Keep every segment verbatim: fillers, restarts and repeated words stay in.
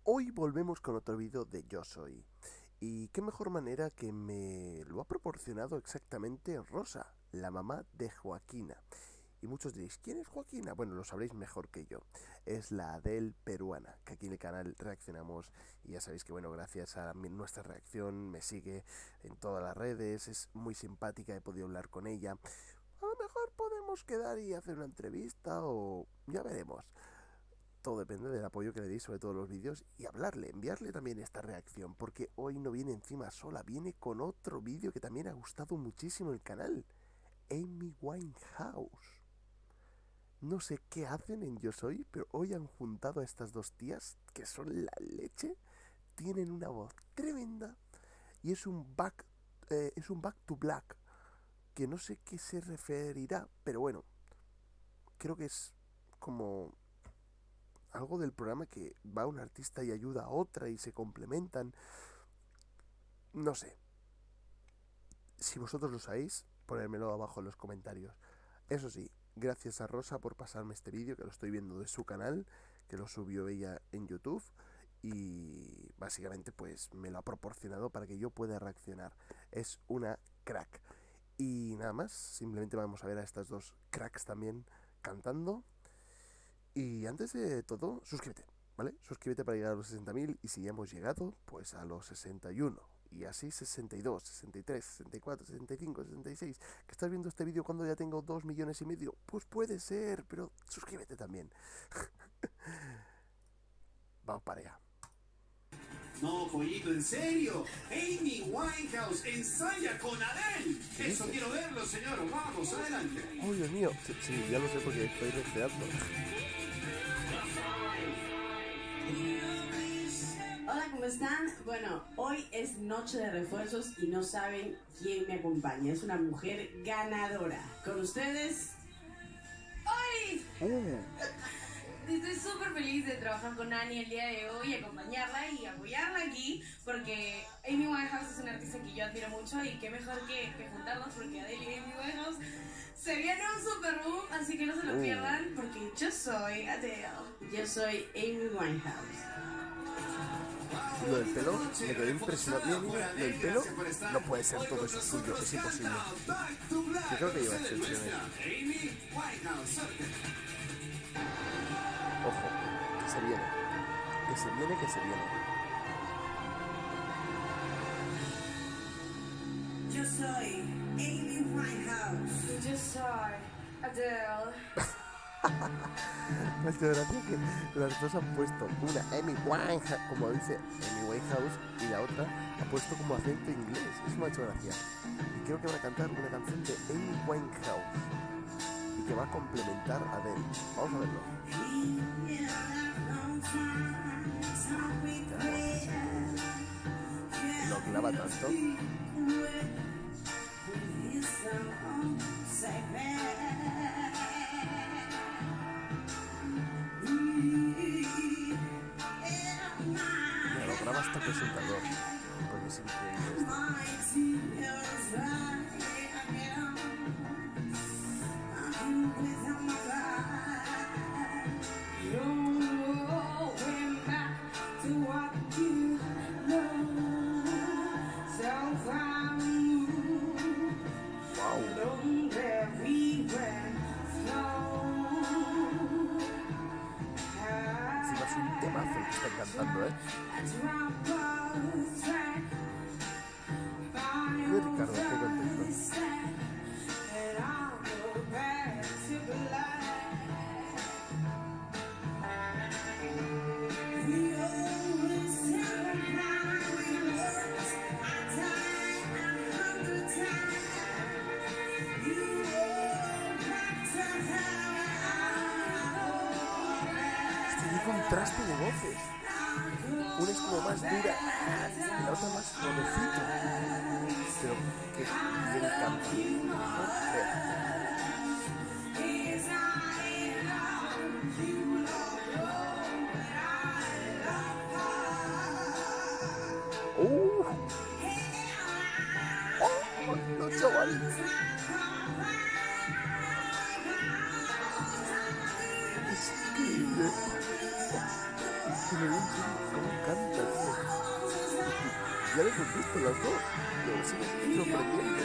Hoy volvemos con otro vídeo de Yo Soy. Y qué mejor manera que me lo ha proporcionado exactamente Rosa, la mamá de Joaquina. Y muchos diréis, ¿quién es Joaquina? Bueno, lo sabréis mejor que yo. Es la Adele peruana, que aquí en el canal reaccionamos. Y ya sabéis que, bueno, gracias a mi, nuestra reacción me sigue en todas las redes. Es muy simpática, he podido hablar con ella. A lo mejor podemos quedar y hacer una entrevista o ya veremos. Todo depende del apoyo que le deis sobre todos los vídeos y hablarle, enviarle también esta reacción, porque hoy no viene encima sola, viene con otro vídeo que también ha gustado muchísimo el canal, Amy Winehouse. No sé qué hacen en Yo Soy, pero hoy han juntado a estas dos tías, que son la leche, tienen una voz tremenda y es un back, eh, es un back to black, que no sé qué se referirá, pero bueno, creo que es como algo del programa que va un artista y ayuda a otra y se complementan. No sé. Si vosotros lo sabéis, ponérmelo abajo en los comentarios. Eso sí, gracias a Rosa por pasarme este vídeo, que lo estoy viendo de su canal, que lo subió ella en YouTube. Y básicamente pues me lo ha proporcionado para que yo pueda reaccionar. Es una crack. Y nada más, simplemente vamos a ver a estas dos cracks también cantando. Y antes de todo, suscríbete, ¿vale? Suscríbete para llegar a los sesenta mil y si ya hemos llegado, pues a los sesenta y uno. Y así sesenta y dos, sesenta y tres, sesenta y cuatro, sesenta y cinco, sesenta y seis. ¿Que estás viendo este vídeo cuando ya tengo dos millones y medio? Pues puede ser, pero suscríbete también. Vamos para allá. No, pollito, ¿en serio? Amy Winehouse ensaya con Adele. Eso quiero verlo, señor. Vamos, adelante. Oh, Dios mío. Sí, sí, ya lo sé porque estoy recreando. Hola, ¿cómo están? Bueno, hoy es noche de refuerzos y no saben quién me acompaña. Es una mujer ganadora. Con ustedes, ¡Oli! Uh. Estoy súper feliz de trabajar con Annie el día de hoy, acompañarla y apoyarla aquí, porque Amy Winehouse es una artista que yo admiro mucho y qué mejor que, que juntarnos, porque Adele y Amy Winehouse se viene un super boom, así que no se lo pierdan, porque yo soy Adele. yo soy Amy Winehouse. Lo del pelo, me quedé impresionado. Mira, mira, lo del pelo no puede ser todo eso suyo, es imposible. Yo creo que lleva extensiones. Ojo, que se viene, que se viene, que se viene. Yo soy Amy Winehouse. Yo soy Adele. Me hace gracia que las dos han puesto una Amy Winehouse, como dice Amy Winehouse, y la otra ha puesto como acento inglés. Eso me ha hecho gracia. Y creo que van a cantar una canción de Amy Winehouse y que va a complementar a Adele. Vamos a verlo. Lo clava tanto. Mira, lo graba hasta presentador, porque es increíble esto. Encima es un temazo el que están cantando, ¿eh? Mira Ricardo, qué contento. Este contraste de voces. Una es como más dura y la otra más suavecita. Pero que bien canta. Joder. ¡Uh! ¡Oh! ¡No, chaval! Es increíble. Que me ¿Cómo canta, tío? Ya lo hemos visto las dos. Pero sí me estoy sorprendiendo.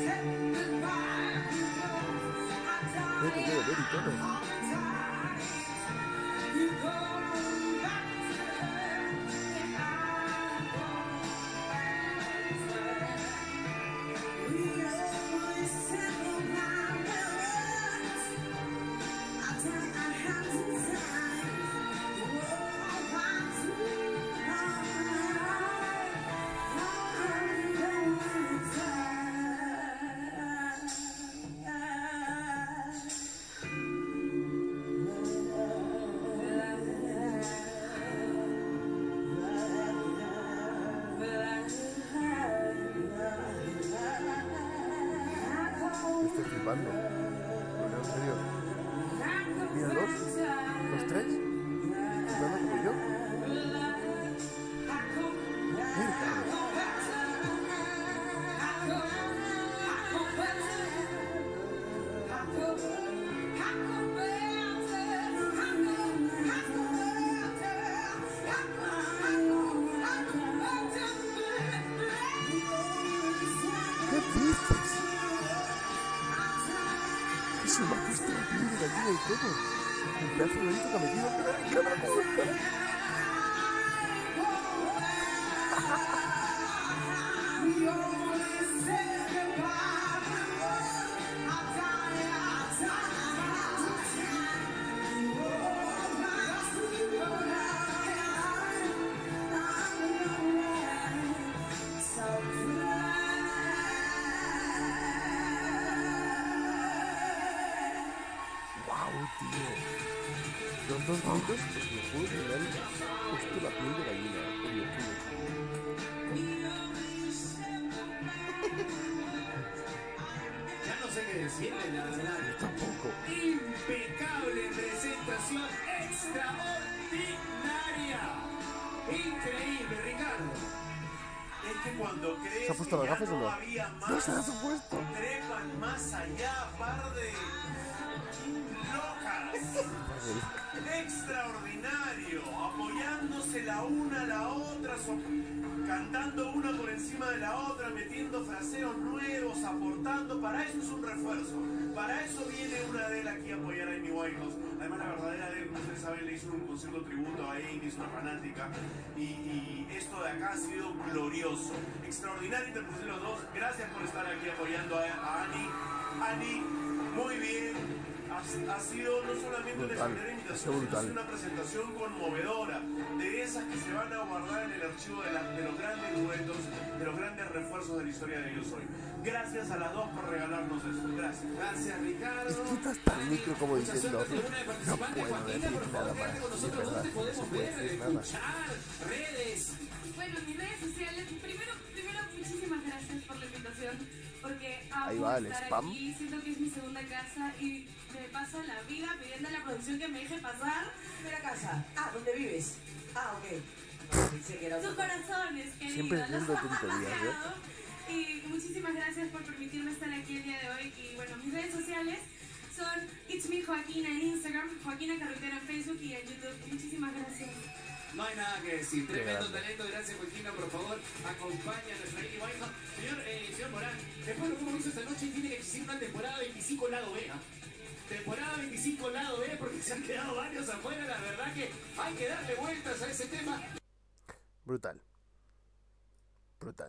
Mira que quiero ver y todo. Estoy flipando. No, en serio. Míralos. Los tres. Flipando como yo. Mira, Carlos. ¿Qué dices? Que se me ha puesto la piel de gallina y todo. El pedazo de bonito que ha metido. Mira mi cámara como está. Wow, tío. Los dos gritos, pues me juro que me han puesto la piel de gallina. Por Dios mío. Ya no sé qué decirle, la verdad. Yo tampoco. Impecable presentación, extraordinaria. Increíble, Ricardo. Es que cuando crees ¿Se ha puesto que las ya gafas o no no? había más, No se las ha puesto. trepan más allá, par de locas. Extraordinario, apoyándose la una a la otra, so cantando una por encima de la otra, metiendo fraseos nuevos, aportando. Para eso es un refuerzo, para eso viene una de él aquí a apoyar a Amy Winehouse. Además, la verdadera de él, como ustedes saben, le hizo un concierto tributo a Amy, es una fanática, y, y esto de acá ha sido glorioso, extraordinario interpretación los dos. Gracias por estar aquí apoyando a, a Annie. Annie, muy bien. Ha, ha sido no solamente una Brutal, extraordinaria ha invitación, sido sino brutal. una presentación conmovedora, de esas que se van a guardar en el archivo de, la, de los grandes duetos, de los grandes refuerzos de la historia de Yo Soy. Gracias a las dos por regalarnos esto. Gracias. Gracias, Ricardo. Escucha hasta el micro como diciendo, no puedo decir nada más. Sí, es verdad, no se puede decir nada. Redes. Bueno, mis redes sociales, primero, primero muchísimas gracias por la invitación, porque amo Ahí va el estar spam. aquí, siento que es mi segunda casa y me paso la vida pidiendo a la producción que me deje pasar. Primera casa. Ah, ¿dónde vives? Ah, ok. No, pensé que era Sus otra cosa. corazones, queridos. Siempre los diciendo amo tonterías, ¿eh? demasiado. Y muchísimas gracias por permitirme estar aquí el día de hoy. Y bueno, mis redes sociales son It's Me Joaquina en Instagram, Joaquina Carretera en Facebook y en YouTube. Muchísimas gracias. No hay nada que decir. Tremendo grande. talento. Gracias, Joaquina. Por favor, acompaña a nuestra Amy Winehouse. Señor, eh, señor Morán, después de lo que hemos visto esta noche, tiene que existir una temporada veinticinco lado B. ¿Ah? Temporada veinticinco lado B, porque se han quedado varios afuera. La verdad que hay que darle vueltas a ese tema. Brutal. Brutal.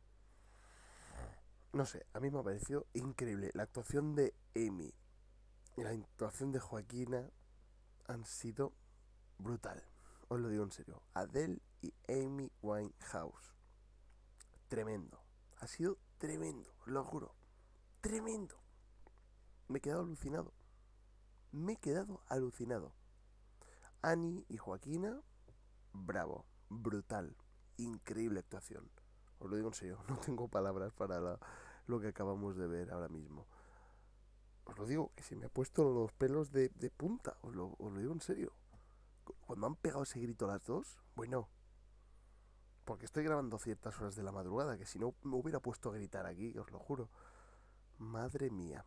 No sé, a mí me ha parecido increíble. La actuación de Amy y la actuación de Joaquina han sido brutal. Os lo digo en serio. Adele y Amy Winehouse. Tremendo. Ha sido tremendo, os lo juro. Tremendo. Me he quedado alucinado. Me he quedado alucinado. Annie y Joaquina, bravo, brutal, increíble actuación. Os lo digo en serio, no tengo palabras para la, lo que acabamos de ver ahora mismo. Os lo digo, que se me ha puesto los pelos de, de punta, os lo, os lo digo en serio. Cuando han pegado ese grito las dos, bueno, porque estoy grabando ciertas horas de la madrugada, que si no me hubiera puesto a gritar aquí, os lo juro. Madre mía.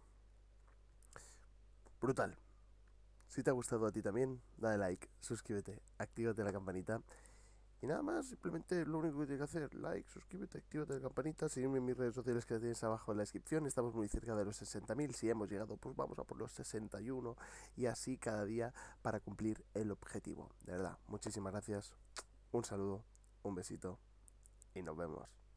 Brutal. Si te ha gustado a ti también, dale like, suscríbete, actívate la campanita Y nada más, simplemente lo único que tienes que hacer, like, suscríbete, actívate la campanita, seguirme en mis redes sociales que tienes abajo en la descripción. Estamos muy cerca de los sesenta mil, si hemos llegado pues vamos a por los sesenta y uno y así cada día para cumplir el objetivo. De verdad, muchísimas gracias, un saludo, un besito y nos vemos.